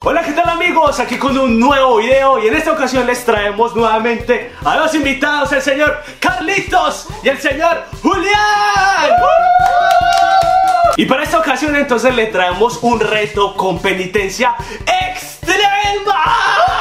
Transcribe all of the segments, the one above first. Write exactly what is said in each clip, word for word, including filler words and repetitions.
Hola, ¿qué tal amigos? Aquí con un nuevo video y en esta ocasión les traemos nuevamente a dos invitados, el señor Carlitos y el señor Julián. ¡Uh! Y para esta ocasión entonces le traemos un reto con penitencia extrema.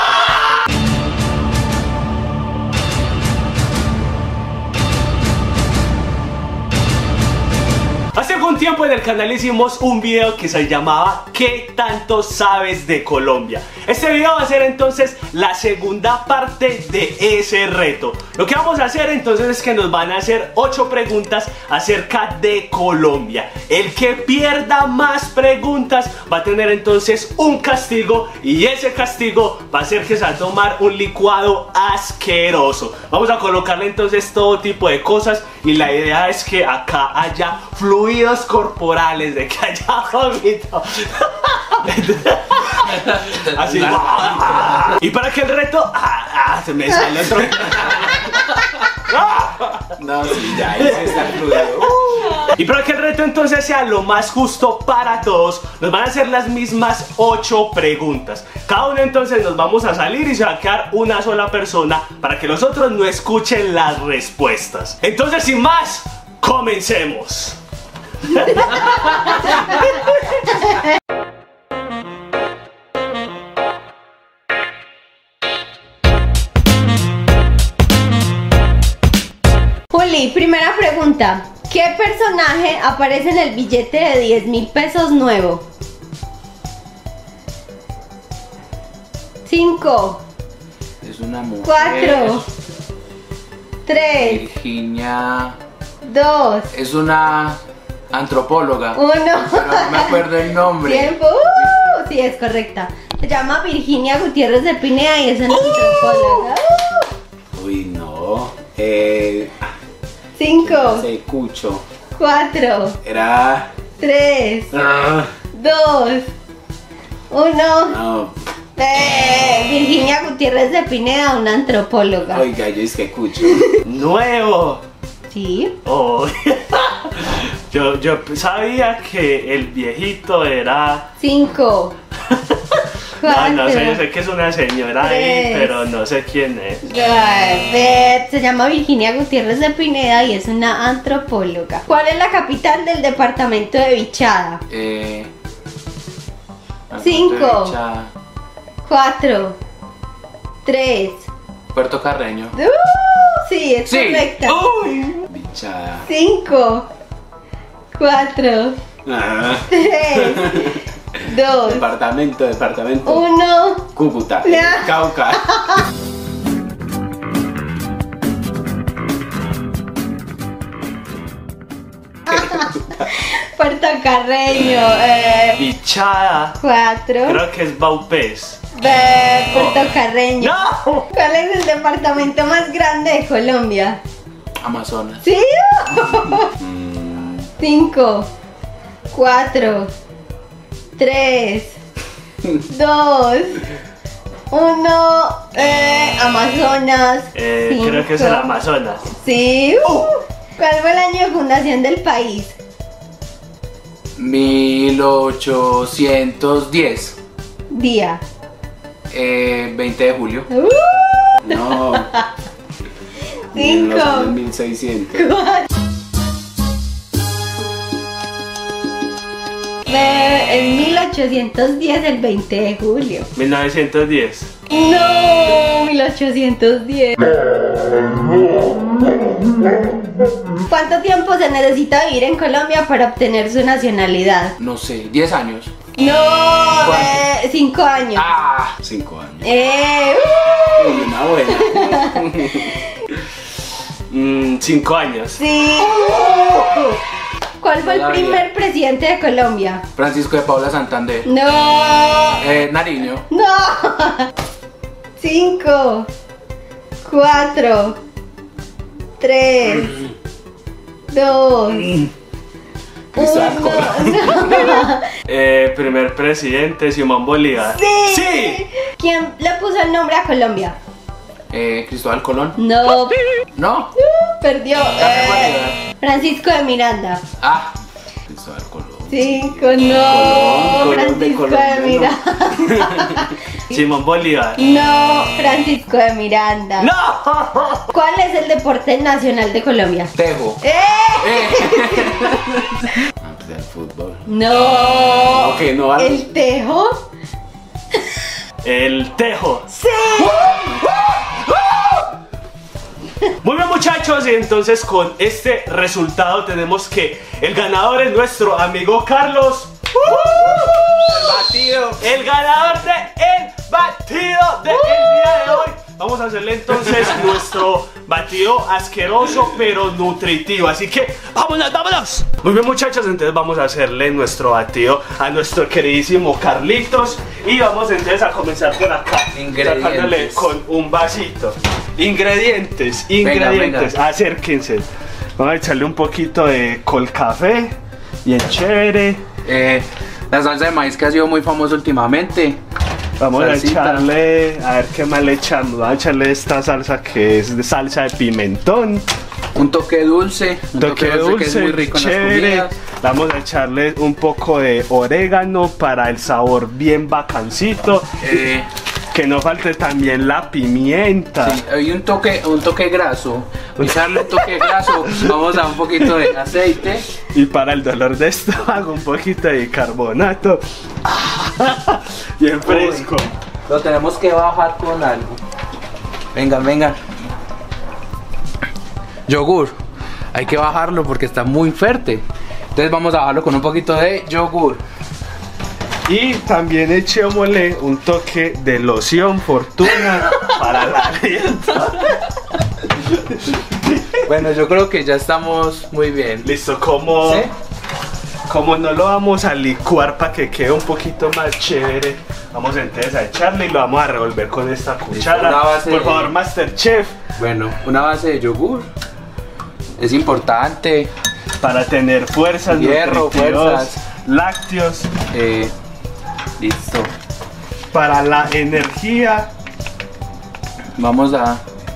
Hace algún tiempo en el canal hicimos un video que se llamaba ¿Qué tanto sabes de Colombia? Este video va a ser entonces la segunda parte de ese reto. Lo que vamos a hacer entonces es que nos van a hacer ocho preguntas acerca de Colombia. El que pierda más preguntas va a tener entonces un castigo y ese castigo va a ser que se va a tomar un licuado asqueroso. Vamos a colocarle entonces todo tipo de cosas y la idea es que acá haya fluidos corporales, de que haya vómito. Así. Y para que el reto ah, ah, se me sale otro. No, sí, ya ahí se está fluido. Y para que el reto entonces sea lo más justo para todos, nos van a hacer las mismas ocho preguntas. Cada uno entonces nos vamos a salir y se va a quedar una sola persona para que los otros no escuchen las respuestas. Entonces, sin más, comencemos. Juli, primera pregunta. ¿Qué personaje aparece en el billete de diez mil pesos nuevo? Cinco. Es una mujer. Cuatro. Tres. Virginia. Dos. Es una antropóloga. Uno. Pero no me acuerdo el nombre. Tiempo. Uh, sí, es correcta. Se llama Virginia Gutiérrez de Pineda y es una antropóloga. Uh. Uy, no. Eh. Cinco. Se Cucho. Cuatro. Era. Tres. Ah, Dos. Uno. no. Eh, Virginia Gutiérrez de Pineda, una antropóloga. Oiga, yo es que Cucho. Nuevo. Sí. Oh. yo, yo sabía que el viejito era... Cinco. No, Cuatro. no sé, yo sé que es una señora ahí, Tres. pero no sé quién es. Ay, ve, se llama Virginia Gutiérrez de Pineda y es una antropóloga. ¿Cuál es la capital del departamento de Vichada? Eh. Cinco. Derecha, Cuatro. Tres. Puerto Carreño. Uh, sí, es Sí. correcta. Uy. Bichada. Cinco. Cuatro. Ah. Tres. Dos. Departamento, departamento. Uno. Cúcuta. Ya. Cauca. Puerto Carreño. Eh, Bichada. cuatro. Creo que es Baupés. Ve, Puerto Carreño. ¡No! ¿Cuál es el departamento más grande de Colombia? Amazonas. ¿Sí? Mm, Cinco. Cuatro. Tres. Dos. Uno. Eh, Amazonas. Eh, Cinco. creo que es el Amazonas. Sí. Uh. ¿Cuál fue el año de fundación del país? mil ochocientos diez. Día. Eh, veinte de julio. Uh. No. Cinco. mil seiscientos. Eh, En mil ochocientos diez, el veinte de julio. mil novecientos diez. No, mil ochocientos diez. ¿Cuánto tiempo se necesita vivir en Colombia para obtener su nacionalidad? No sé, diez años. No, ¿Cuánto? eh, cinco años. Ah, cinco años. Eh, uh, Uy, una buena. Mm, cinco años. sí. ¿Cuál fue el Todavía. primer presidente de Colombia? Francisco de Paula Santander. No, Eh, Nariño. no. Cinco, cuatro, tres, dos, Cristóbal uno. Colón. Eh, primer presidente, Simón Bolívar. Sí. ¡Sí! ¿Quién le puso el nombre a Colombia? Eh, Cristóbal Colón. No, No. perdió. Dame Eh, Bolívar. Francisco de Miranda. Ah, Cristóbal Colón. Cinco, no. Colón, Colón de Francisco de Colombia, no. Miranda. Simón Bolívar. No, Francisco de Miranda. ¡No! ¿Cuál es el deporte nacional de Colombia? Tejo. ¡Eh! Eh. Ah, pues el fútbol. No. Ok, no vale. ¿El tejo? El tejo. Sí. Muy bien, muchachos, y entonces con este resultado tenemos que el ganador es nuestro amigo Carlos. Batido. El ganador de el batido del día de hoy. Vamos a hacerle entonces nuestro batido asqueroso pero nutritivo. Así que vámonos, vámonos. Muy bien, muchachos, entonces vamos a hacerle nuestro batido a nuestro queridísimo Carlitos. Y vamos entonces a comenzar por acá, Ingredientes. sacándole con un vasito. Ingredientes, Venga, ingredientes. venga. Acérquense. Vamos a echarle un poquito de colcafé. Bien chévere. Eh, la salsa de maíz que ha sido muy famosa últimamente. Vamos Salsita. a echarle, a ver qué más le echamos. Vamos a echarle esta salsa que es de salsa de pimentón. Un toque dulce. Un Toque dulce, que es muy rico en chévere. las comidas. Vamos a echarle un poco de orégano para el sabor bien bacancito. Eh, Que no falte también la pimienta. sí, hay un toque, un toque graso. Echarle un toque graso. Vamos a un poquito de aceite. Y para el dolor de estómago, un poquito de bicarbonato. Bien fresco. Uy, lo tenemos que bajar con algo. Vengan, vengan. Yogur. Hay que bajarlo porque está muy fuerte. Entonces vamos a bajarlo con un poquito de yogur. Y también echémosle un toque de loción Fortuna para el aliento. Bueno, yo creo que ya estamos muy bien. Listo, como, ¿Sí? como no lo vamos a licuar para que quede un poquito más chévere, vamos entonces a echarle y lo vamos a revolver con esta cuchara. Una base Por de- favor, Masterchef, Bueno, una base de yogur. Es importante. para tener fuerzas, Hierro, nutritivos, fuerzas. lácteos, Eh, listo. para la energía. Vamos a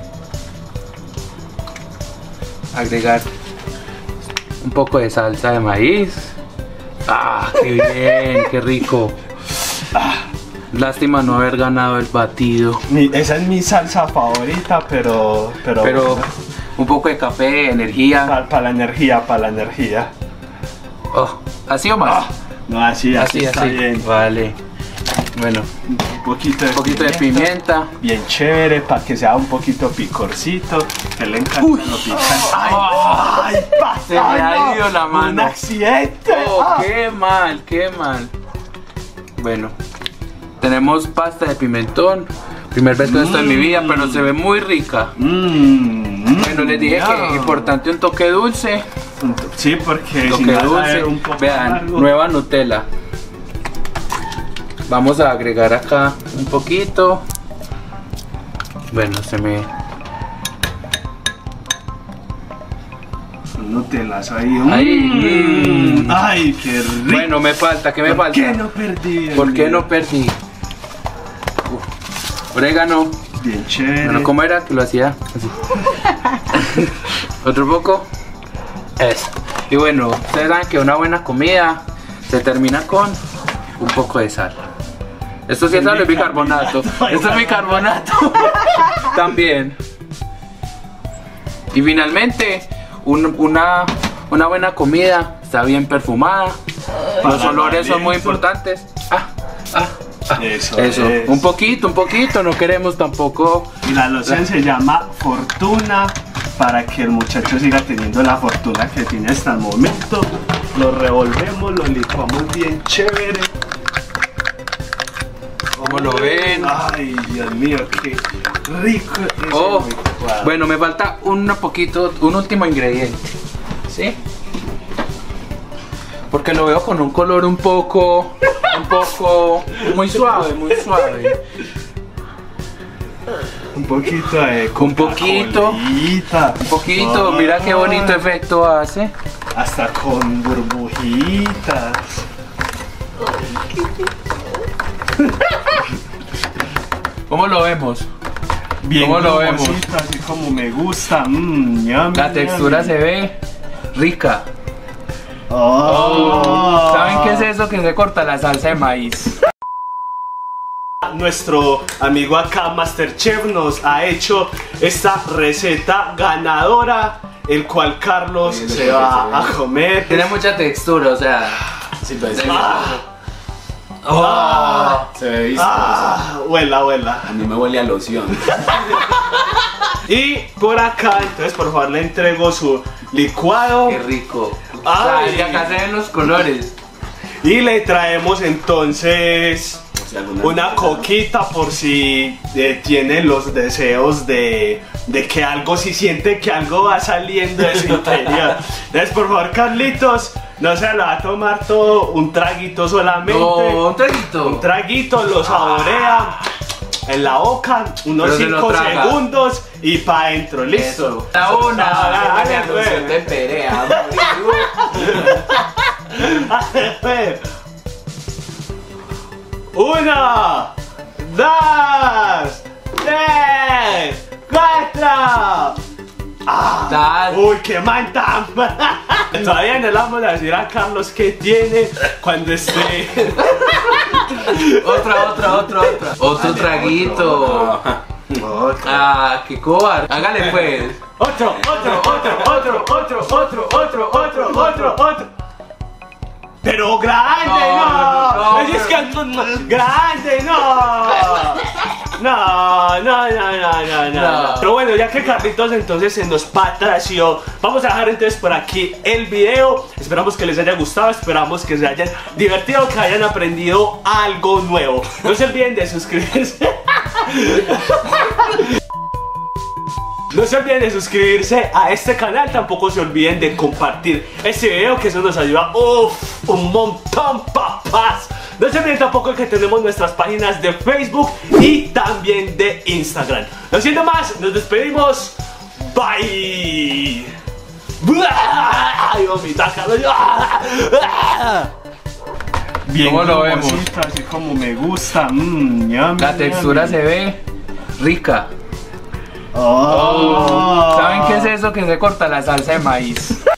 agregar un poco de salsa de maíz. Ah, qué bien, qué rico. Ah, lástima no haber ganado el batido. Mi- esa es mi salsa favorita, pero... Pero, Pero un poco de café, energía. para la energía, para la energía. Oh, ¿así o más? Ah, no, así, así, así, está así. bien. Vale. Bueno, Un poquito de, un poquito de pimienta. Bien chévere, para que sea un poquito picorcito. Que le encanta Uy. lo picante. ¡Ay, pasa! Se me ha ido la mano. ¡Un accidente! Oh, Ah. qué mal, qué mal. Bueno, tenemos pasta de pimentón. Primer vez que esto en mi vida, pero se ve muy rica. Mm, Bueno, les dije que no. es importante un toque dulce. Sí, porque si Toque no va a dulce. saber un poco Vean, amargo. nueva Nutella. Vamos a agregar acá un poquito. Bueno, se me... Un Nutelazo ahí. Ay. Mm. Ay, qué rico. Bueno, me falta, ¿qué me ¿Por falta? qué no perdí? Dios ¿Por qué mío? no perdí? Uf. Orégano. Bien chévere. Bueno, ¿cómo era que lo hacía? Así. Otro poco. Eso. Y bueno, ustedes saben que una buena comida se termina con un poco de sal. Esto sí es sal, es bicarbonato. Esto es bicarbonato. También. Y finalmente, un- una, una buena comida está bien perfumada. Los Para olores son muy aliento. importantes. Ah, ah, ah. Eso Eso. es. Un poquito, un poquito. No queremos tampoco. Y la loción se llama Fortuna, para que el muchacho siga teniendo la fortuna que tiene hasta el momento. Lo revolvemos, lo licuamos bien chévere. ¿Cómo lo ven? Ay, Dios mío, qué rico es Oh, el licuado. bueno, me falta un poquito, un último ingrediente. ¿Sí? Porque lo veo con un color un poco, un poco, muy suave, muy suave. Un poquito de Un poquito. Coca-Colita. Un poquito, mira qué bonito Ay, efecto hace. Hasta con burbujitas. ¿Cómo lo vemos? Bien ¿Cómo lo vemos? grumosito, así como me gusta. Mm, yum, La yum. textura se ve rica. Oh. ¿Saben qué es eso que se corta? La salsa de maíz. Nuestro amigo acá, Masterchef, nos ha hecho esta receta ganadora, el cual Carlos Sí, se sí, va sí. a comer. Tiene mucha textura, o sea. Sí, pues, sí. Ah, Oh. Se ve visto. ah, huela, huela. A mí me huele a loción. Y por acá, entonces por favor le entrego su licuado. Qué rico. Ay. Y acá se ven los colores. Y le traemos entonces Si alguna una vez- coquita por si eh, tiene los deseos de, de que algo, si siente que algo va saliendo de su interior. Entonces por favor, Carlitos, no se lo va a tomar todo, un traguito solamente. No, un traguito. Un traguito, lo saborea en la boca, unos Pero se lo cinco traga. segundos y pa' adentro, listo. Eso. La una. Ah, dale, pues. de perea. Dale. Una, dos, tres, cuatro. Ah, Dale. uy, qué man tan. Todavía no le vamos a decir a Carlos qué tiene cuando esté. Otra, otra, otra, otra. Otro traguito. Ah, qué cobarde. Hágale pues. Otro, otro, otro, otro, otro, otro, otro, otro, otro, otro. Pero grande, No, no. no, Es pero- que grande, no. No, no, no, no, no, no. No. Pero bueno, ya que Carlitos entonces se nos patració, vamos a dejar entonces por aquí el video. Esperamos que les haya gustado, esperamos que se hayan divertido, que hayan aprendido algo nuevo. No se olviden de suscribirse. No se olviden de suscribirse a este canal, tampoco se olviden de compartir este video, que eso nos ayuda uf, un montón, papás. No se olviden tampoco que tenemos nuestras páginas de Facebook y también de Instagram. No siendo más, nos despedimos. Bye. Ay, vomita, Carlos. Bien, ¿Cómo lo vemos? cremosito, así como me gusta. Mm, yummy, La textura yummy. se ve rica. Oh. ¿Saben qué es eso que se corta? La salsa de maíz.